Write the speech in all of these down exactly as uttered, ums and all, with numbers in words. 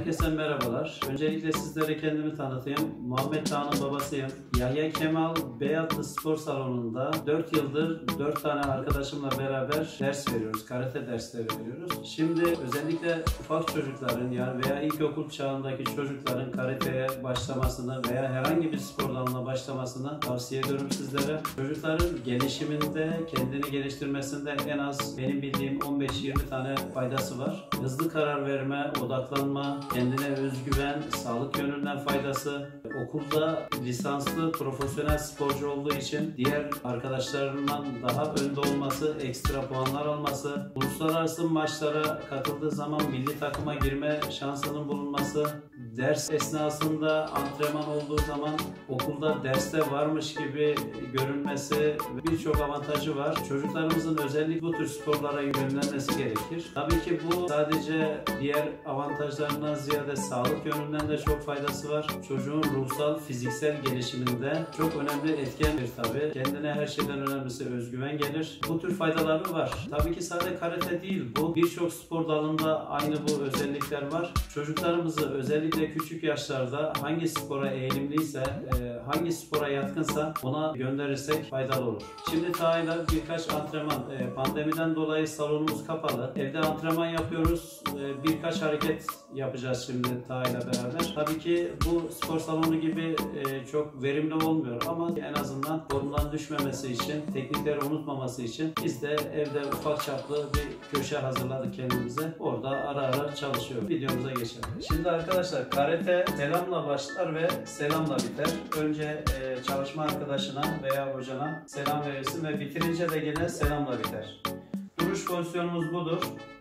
Herkese merhabalar. Öncelikle sizlere kendimi tanıtayım. Muhammed Tağ'ın babasıyım. Yahya Kemal Beyatlı Spor Salonu'nda dört yıldır dört tane arkadaşımla beraber ders veriyoruz. Karate dersleri veriyoruz. Şimdi özellikle ufak çocukların yani veya ilkokul çağındaki çocukların karateye başlamasını veya herhangi bir spor dalına başlamasını tavsiye ediyorum sizlere. Çocukların gelişiminde, kendini geliştirmesinde en az benim bildiğim on beş yirmi tane faydası var. Hızlı karar verme, odaklanma, kendine özgüven, sağlık yönünden faydası, okulda lisanslı profesyonel sporcu olduğu için diğer arkadaşlarından daha önde olması, ekstra puanlar alması, uluslararası maçlara katıldığı zaman milli takıma girme şansının bulunması, ders esnasında antrenman olduğu zaman okulda derste varmış gibi görünmesi, birçok avantajı var. Çocuklarımızın özellikle bu tür sporlara yönlenmesi gerekir. Tabii ki bu sadece diğer avantajlarından ziyade sağlık yönünden de çok faydası var. Çocuğun ruhsal, fiziksel gelişiminde çok önemli etkendir tabii. Kendine her şeyden önemlisi özgüven gelir. Bu tür faydaları var. Tabii ki sadece karate değil bu. Birçok spor dalında aynı bu özellikler var. Çocuklarımızı özellikle küçük yaşlarda hangi spora eğilimliyse, hangi spora yatkınsa ona gönderirsek faydalı olur. Şimdi Taha'yla birkaç antrenman, pandemiden dolayı salonumuz kapalı. Evde antrenman yapıyoruz. Birkaç hareket yapacağız şimdi Taha'yla beraber. Tabii ki bu spor salonu gibi çok verimli olmuyor ama en azından formdan düşmemesi için, teknikleri unutmaması için biz de evde ufak çaplı bir köşe hazırladık kendimize. Orada ara ara çalışıyoruz. Videomuza geçelim. Şimdi arkadaşlar karate selamla başlar ve selamla biter. Önce e, çalışma arkadaşına veya hocana selam verirsin ve bitirince de yine selamla biter. Duruş pozisyonumuz budur.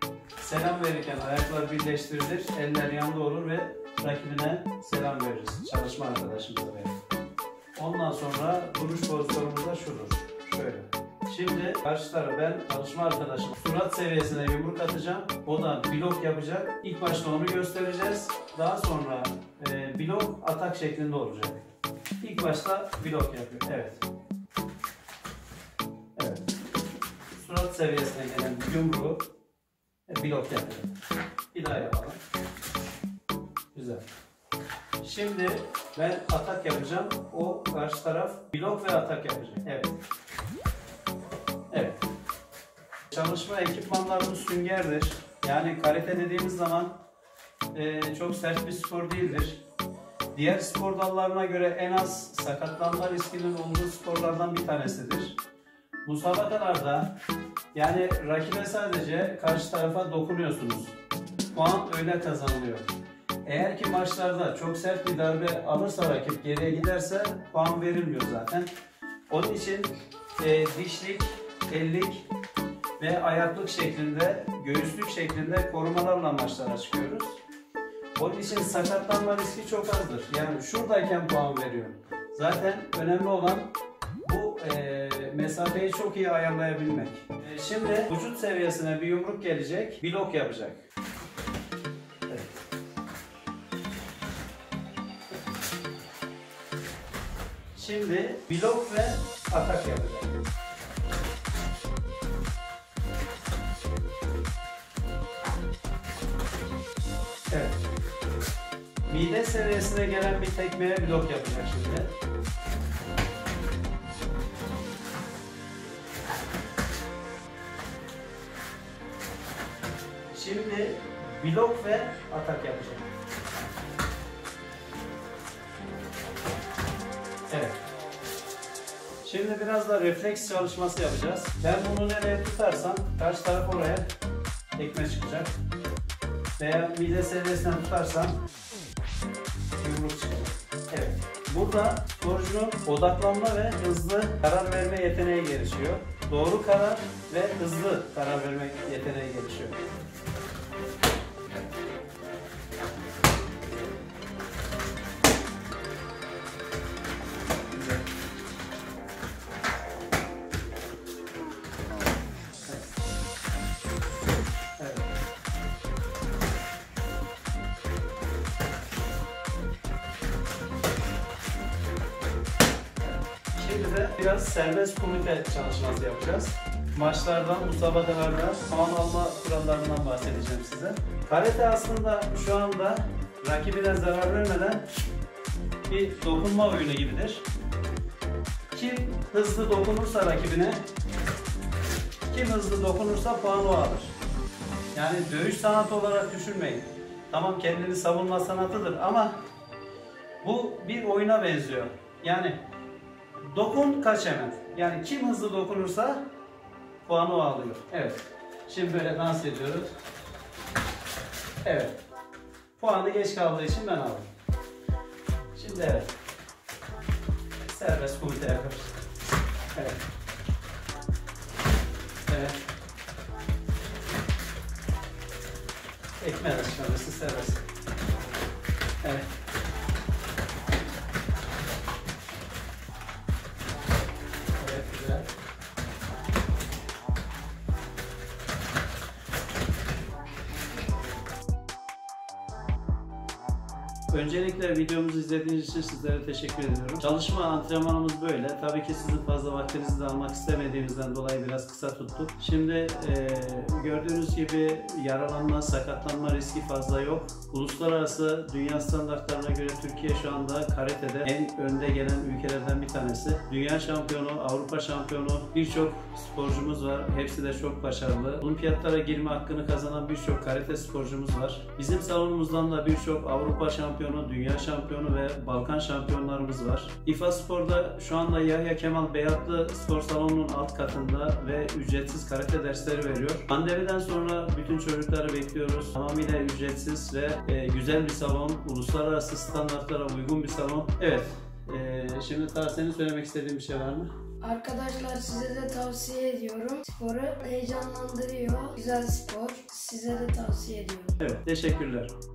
Selam verirken ayaklar birleştirilir, eller yanda olur ve rakibine selam veririz. Çalışma arkadaşımıza verir. Ondan sonra duruş pozisyonumuz da şudur. Şöyle. Şimdi karşı tarafa ben çalışma arkadaşım surat seviyesine yumruk atacağım. O da blok yapacak. İlk başta onu göstereceğiz. Daha sonra e, blok atak şeklinde olacak. İlk başta blok yapıyor. Evet. Evet. Surat seviyesine gelen yumruğu e, blok yapıyor. Bir daha yapalım. Güzel. Şimdi ben atak yapacağım. O karşı taraf blok ve atak yapacak. Evet. Evet. Çalışma ekipmanlarımız süngerdir. Yani karate dediğimiz zaman e, çok sert bir spor değildir. Diğer spor dallarına göre en az sakatlanma riskinin olduğu sporlardan bir tanesidir. Musabakalarda yani rakibe sadece karşı tarafa dokunuyorsunuz. Puan öyle kazanılıyor. Eğer ki maçlarda çok sert bir darbe alırsa rakip geriye giderse puan verilmiyor zaten. Onun için e, dişlik, ellik ve ayaklık şeklinde, göğüslük şeklinde korumalarla maçlara çıkıyoruz. Onun için sakatlanma riski çok azdır. Yani şuradayken puan veriyorum. Zaten önemli olan bu e, mesafeyi çok iyi ayarlayabilmek. E, şimdi vücut seviyesine bir yumruk gelecek, blok yapacak. Evet. Şimdi blok ve atak yapacak. Evet. Mide seviyesine gelen bir tekmeye blok yapacak şimdi. Şimdi blok ve atak yapacak. Evet. Şimdi biraz da refleks çalışması yapacağız. Ben bunu nereye tutarsam karşı taraf oraya tekme çıkacak. Veya mide seviyesinden tutarsam yumruk çıkacak. Evet. Burada sporcunun odaklanma ve hızlı karar verme yeteneği gelişiyor. Doğru karar ve hızlı karar verme yeteneği gelişiyor. Şimdi de biraz serbest komite çalışması yapacağız. Maçlardan, musabakalardan, puan alma kurallarından bahsedeceğim size. Karate aslında şu anda rakibine zarar vermeden bir dokunma oyunu gibidir. Kim hızlı dokunursa rakibine, kim hızlı dokunursa puanı o alır. Yani dövüş sanatı olarak düşünmeyin. Tamam, kendini savunma sanatıdır ama bu bir oyuna benziyor. Yani dokun, kaç hemen. Yani kim hızlı dokunursa puanı o alıyor. Evet. Şimdi böyle dans ediyoruz. Evet. Puanı geç kaldığı için ben aldım. Şimdi evet. Serbest komite yapıyoruz. Evet. Evet. Ekmeğe çıkarması serbest. Evet. Evet, güzel. Öncelikle videomuzu izlediğiniz için sizlere teşekkür ediyorum. Çalışma, antrenmanımız böyle. Tabii ki sizin fazla vaktinizi de almak istemediğimizden dolayı biraz kısa tuttuk. Şimdi e, gördüğünüz gibi yaralanma, sakatlanma riski fazla yok. Uluslararası dünya standartlarına göre Türkiye şu anda karatede en önde gelen ülkelerden bir tanesi. Dünya şampiyonu, Avrupa şampiyonu birçok sporcumuz var. Hepsi de çok başarılı. Olimpiyatlara girme hakkını kazanan birçok karate sporcumuz var. Bizim salonumuzdan da birçok Avrupa şampiyonu, dünya şampiyonu ve Balkan şampiyonlarımız var. İFA Spor'da şu anda Yahya Kemal Beyatlı Spor Salonu'nun alt katında ve ücretsiz karate dersleri veriyor. Pandemiden sonra bütün çocukları bekliyoruz. Tamamıyla ücretsiz ve e, güzel bir salon, uluslararası standartlara uygun bir salon. Evet, e, şimdi daha senin söylemek istediğin bir şey var mı? Arkadaşlar, size de tavsiye ediyorum. Sporu heyecanlandırıyor. Güzel spor. Size de tavsiye ediyorum. Evet, teşekkürler.